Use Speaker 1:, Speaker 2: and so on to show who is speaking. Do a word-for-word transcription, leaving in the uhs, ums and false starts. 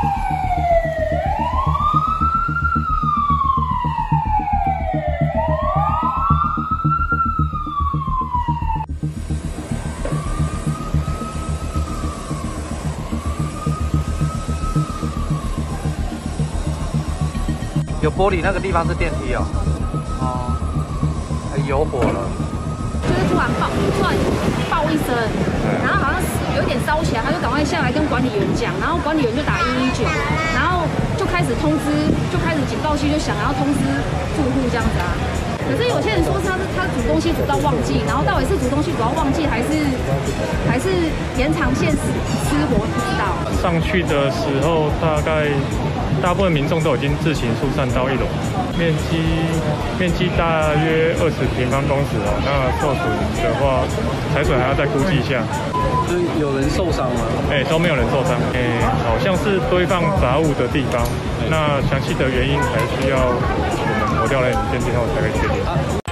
Speaker 1: 有玻璃那个地方是电梯哦。哦，有火了。
Speaker 2: 就是突然爆，突然爆一声，然后好像有一点烧起来，他就赶快下来跟管理员讲，然后管理员就打一一九，然后就开始通知，就开始警报器就响，然后通知住户这样子啊。可是有些人说他是他煮东西煮到忘记，然后到底是煮东西煮到忘记，还是还是延长线失失火，不知道。
Speaker 3: 上去的时候大概。大部分民众都已经自行疏散到一楼，面积面积大约二十平方公尺哦。那受损的话，财水还要再估计一下。
Speaker 1: 所以有人受伤吗？
Speaker 3: 哎、欸，都没有人受伤。哎、欸，好像是堆放杂物的地方。那详细的原因还需要我们核调人员鉴定后才可以确定。